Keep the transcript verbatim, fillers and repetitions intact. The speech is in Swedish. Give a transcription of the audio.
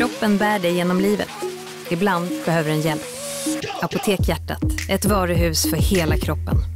Kroppen bär dig genom livet. Ibland behöver den hjälp. Apotek Hjärtat, ett varuhus för hela kroppen.